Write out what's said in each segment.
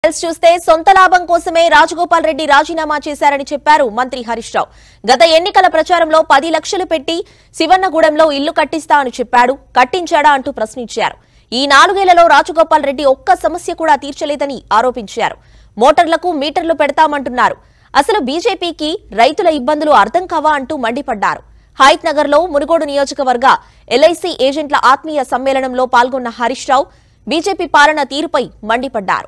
చూస్తే సొంత లాభం కోసమే రాజగోపాల్ రెడ్డి రాజీనామా చేశారని చెప్పారు మంత్రి హరీష్ రావు. గత ఎన్నికల ప్రచారంలో 10 లక్షలు పెట్టి శివన్నగూడెంలో ఇల్లు కట్టిస్తా అని చెప్పాడు. కట్టించాడా అంటూ ప్రశ్నించారు. ఈ 4 ఏళ్లలో రాజగోపాల్ రెడ్డి ఒక్క సమస్య కూడా తీర్చలేదని ఆరోపించారు. మోటార్లకు మీటర్లు పెడతామంటున్నారు. అసలు బీజేపీకి రైతుల ఇబ్బందులు అర్థం కావా అంటూ మండిపడ్డారు. హైత్ నగర్ లో మునుగోడు నియోజకవర్గ ఎల్ఐసి ఏజెంట్ల ఆత్మీయ సమ్మేళనంలో పాల్గొన్న హరీష్ రావు బీజేపీ పాలన తీరుపై మండిపడ్డారు.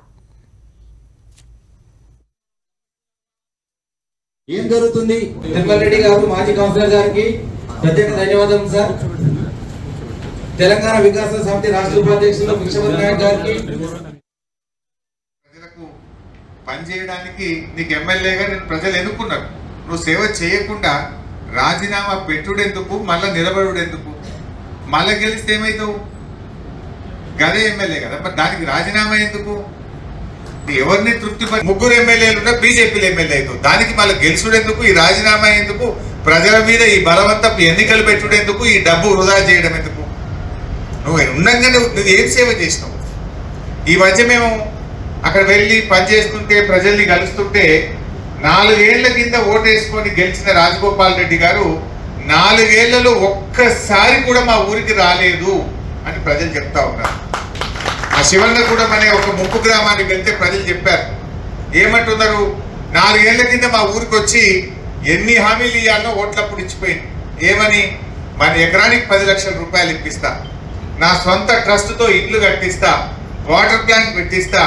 ఏం జరుగుతుంది? తిరుమల రెడ్డి గారు మాజీ కౌన్సిలర్ గారికి ప్రత్యేక ధన్యవాదాలు సార్. తెలంగాణ వికాస సమితి రాష్ట్ర ఉపాధ్యక్షులు విషాకపట్నం గారికి ప్రజలకు పనిచేయడానికి నీకు ఎమ్మెల్యేగా నేను ప్రజలు ఎన్నుకున్నారు. నువ్వు సేవ చేయకుండా రాజీనామా పెట్టుడెందుకు, మళ్ళా నిలబడుడెందుకు? మళ్ళా గెలిస్తే ఏమైతావు? గదే ఎమ్మెల్యే కదా, మరి దానికి రాజీనామా ఎందుకు? ఎవరిని తృప్తి ముగ్గురు ఎమ్మెల్యేలు ఉన్నా బీజేపీలో ఎమ్మెల్యే అవుతావు, దానికి మళ్ళీ గెలుచుడెందుకు? ఈ రాజీనామా ఎందుకు? ప్రజల మీద ఈ బలవంతపు ఎన్నికలు పెట్టుడెందుకు? ఈ డబ్బు వృధా చేయడం ఎందుకు? నువ్వు ఉండగానే నువ్వు ఏం సేవ చేసినావు? ఈ మధ్య మేము అక్కడ వెళ్ళి పనిచేస్తుంటే ప్రజల్ని కలుస్తుంటే 4 ఏళ్ల కింద ఓటేసుకొని గెలిచిన రాజగోపాల్ రెడ్డి గారు 4 ఏళ్లలో ఒక్కసారి కూడా మా ఊరికి రాలేదు అని ప్రజలు చెప్తా ఉన్నారు. ఆ శివన్నగూడెం అనే ఒక ముప్పు గ్రామానికి వెళ్తే ప్రజలు చెప్పారు. ఏమంటున్నారు? 4 ఏళ్ల కింద మా ఊరికి వచ్చి ఎన్ని హామీలు ఇవ్వాలో ఓట్లప్పుడు ఇచ్చిపోయింది. ఏమని? మన ఎకరానికి 10 లక్షల రూపాయలు ఇప్పిస్తా, నా సొంత ట్రస్ట్తో ఇల్లు కట్టిస్తా, వాటర్ ప్లాంట్ పెట్టిస్తా.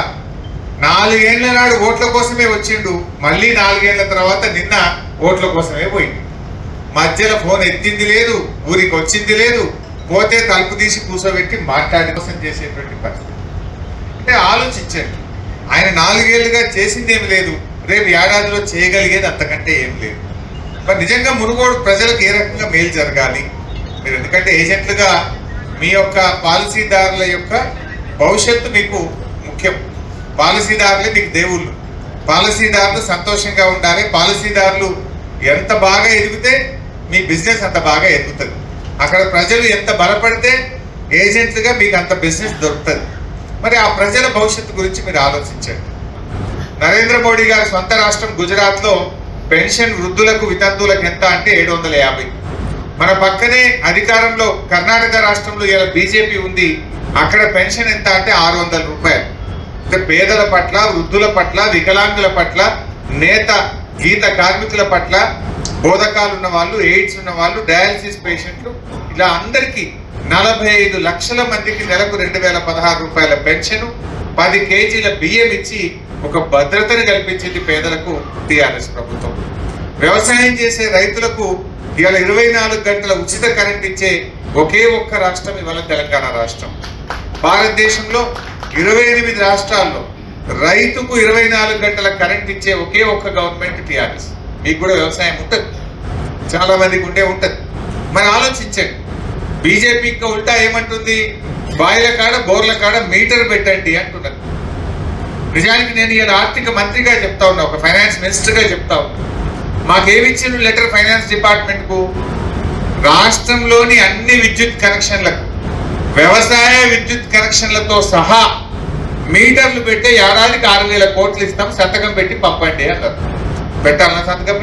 4 ఏళ్ల నాడు ఓట్ల కోసమే వచ్చిండు, మళ్ళీ 4 ఏళ్ల తర్వాత నిన్న ఓట్ల కోసమే పోయింది. మధ్యలో ఫోన్ ఎత్తింది లేదు, ఊరికి వచ్చింది లేదు, పోతే తలుపు తీసి కూర్చోబెట్టి మాట్లాడి కోసం చేసేటువంటి పరిస్థితి. అంటే ఆలోచించండి, ఆయన 4 ఏళ్లుగా చేసింది ఏమి లేదు, రేపు ఏడాదిలో చేయగలిగేది అంతకంటే ఏం లేదు. మరి నిజంగా మునుగోడు ప్రజలకు ఏ రకంగా మేలు జరగాలి? మీరు ఎందుకంటే ఏజెంట్లుగా మీ యొక్క పాలసీదారుల యొక్క భవిష్యత్తు మీకు ముఖ్యం. పాలసీదారులే మీకు దేవుళ్ళు. పాలసీదారులు సంతోషంగా ఉండాలి. పాలసీదారులు ఎంత బాగా ఎదిగితే మీ బిజినెస్ అంత బాగా ఎదుగుతుంది. అక్కడ ప్రజలు ఎంత బలపడితే ఏజెంట్లుగా మీకు అంత బిజినెస్ దొరుకుతుంది. మరి ఆ ప్రజల భవిష్యత్తు గురించి మీరు ఆలోచించండి. నరేంద్ర మోడీ గారి సొంత రాష్ట్రం గుజరాత్లో పెన్షన్ వృద్ధులకు వితంతువులకు ఎంత అంటే 750. మన పక్కనే అధికారంలో కర్ణాటక రాష్ట్రంలో ఇలా బీజేపీ ఉంది, అక్కడ పెన్షన్ ఎంత అంటే 600 రూపాయలు. అంటే పేదల పట్ల, వృద్ధుల పట్ల, వికలాంగుల పట్ల, నేత గీత కార్మికుల పట్ల, బోధకాలు ఉన్న వాళ్ళు, ఎయిడ్స్ ఉన్న వాళ్ళు, డయాలసిస్ పేషెంట్లు, ఇలా అందరికీ 45 లక్షల మందికి నెలకు 2016 రూపాయల పెన్షన్, 10 కేజీల బియ్యం ఇచ్చి ఒక భద్రతను కల్పించింది పేదలకు టీఆర్ఎస్ ప్రభుత్వం. వ్యవసాయం చేసే రైతులకు ఇవాళ 24 గంటల ఉచిత కరెంట్ ఇచ్చే ఒకే ఒక్క రాష్ట్రం ఇవాళ తెలంగాణ రాష్ట్రం. భారతదేశంలో 28 రాష్ట్రాల్లో రైతుకు 24 గంటల కరెంట్ ఇచ్చే ఒకే ఒక్క గవర్నమెంట్ టీఆర్ఎస్. మీకు కూడా వ్యవసాయం ఉంటుంది, చాలా మందికి ఉండే ఉంటుంది. మరి ఆలోచించండి, బీజేపీకి ఉల్టా ఏమంటుంది? బాయిల కాడ బోర్ల కాడ మీటర్ పెట్టండి అంటున్నారు. నిజానికి నేను ఇలా ఆర్థిక మంత్రిగా చెప్తా ఉన్నా, ఒక ఫైనాన్స్ మినిస్టర్గా చెప్తా ఉన్నా. మాకేమిచ్చిన లెటర్ ఫైనాన్స్ డిపార్ట్మెంట్కు? రాష్ట్రంలోని అన్ని విద్యుత్ కనెక్షన్లకు, వ్యవసాయ విద్యుత్ కనెక్షన్లతో సహా మీటర్లు పెట్టే ఏడాదికి 6,000 కోట్లు ఇస్తాం, సంతకం పెట్టి పంపండి అన్నారు. పెట్టాలన్నా సంతకం?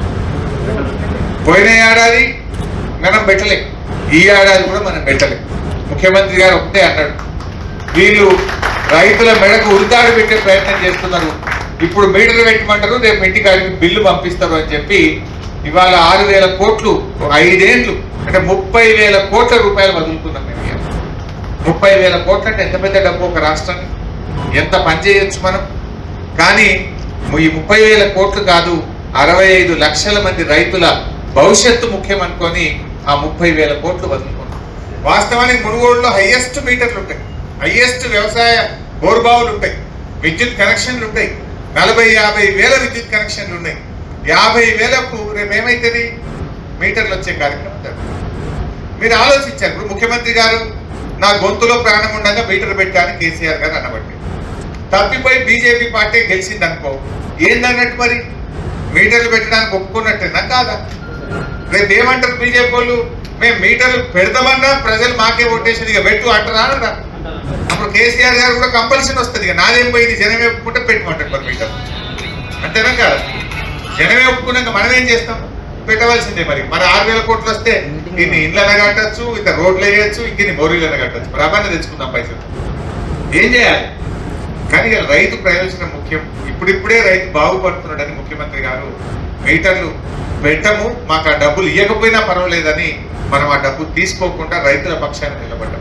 పోయిన ఏడాది మనం పెట్టలేం, ఈ ఏడాది కూడా మనం పెట్టలేం. ముఖ్యమంత్రి గారు ఒకటే అన్నాడు, వీళ్ళు రైతుల మెడకు ఉరితాడు పెట్టే ప్రయత్నం చేస్తున్నారు, ఇప్పుడు మీటర్లు పెట్టమంటారు, రేపు ఇంటికాడికి బిల్లు పంపిస్తారు అని చెప్పి ఇవాళ 6,000 కోట్లు 5 ఏళ్ళు అంటే 30,000 కోట్ల రూపాయలు వదులుతున్నాం మేము. 30,000 కోట్లు అంటే ఎంత పెద్ద డబ్బు ఒక రాష్ట్రాన్ని, ఎంత పని చేయొచ్చు మనం. కానీ ఈ 30,000 కోట్లు కాదు, 65 లక్షల మంది రైతుల భవిష్యత్తు ముఖ్యం అనుకొని ఆ 30,000 కోట్లు వదులుకున్నాం. వాస్తవానికి మునుగోడులో హైయెస్ట్ మీటర్లు ఉంటాయి, హైయెస్ట్ వ్యవసాయ బోర్బావులు ఉంటాయి, విద్యుత్ కనెక్షన్లు ఉంటాయి, 40-50 వేల విద్యుత్ కనెక్షన్లు ఉన్నాయి. 50,000కు రేపు ఏమైతుంది? మీటర్లు వచ్చే కార్యక్రమం. మీరు ఆలోచించారు. ఇప్పుడు ముఖ్యమంత్రి గారు నా గొంతులో ప్రాణం ఉండగా మీటర్ పెట్టాలని కేసీఆర్ గారు అనబట్టి, తప్పిపోయి బీజేపీ పార్టీ గెలిచింది అనుకో, ఏందన్నట్టు? మరి మీటర్లు పెట్టడానికి ఒప్పుకున్నట్టేనా కాదా? రేపు ఏమంటారు బీజేపీ వాళ్ళు? మేము మీటర్లు పెడతామన్నా ప్రజలు మాకే ఓటేసి ఇక పెట్టు అంటారా? అప్పుడు కేసీఆర్ గారు కూడా కంపల్సరీ వస్తుంది. ఇక నాదేం పోయింది, జనమే ఒప్పుకుంటే పెట్టమంటారు పర్మిటర్. అంతేనా కాదు? జనమే ఒప్పుకున్నాక మనం ఏం చేస్తాం? పెట్టవలసిందే. మరి 6,000 కోట్లు వస్తే ఇన్ని ఇండ్లన కట్టచ్చు, ఇంత రోడ్లు వేయచ్చు, ఇంకిన్ని మోరీలన కట్టచ్చు. మరి అవన్నీ తెచ్చుకుందాం పైసలు. ఏం చేయాలి? కానీ రైతు ప్రయోజనం ముఖ్యం. ఇప్పుడిప్పుడే రైతు బాగుపడుతున్నాడని ముఖ్యమంత్రి గారు మీటర్లు పెట్టము, మాకు ఆ డబ్బులు ఇవ్వకపోయినా పర్వాలేదని మనం ఆ డబ్బు తీసుకోకుండా రైతుల పక్షాన నిలబడ్డాం.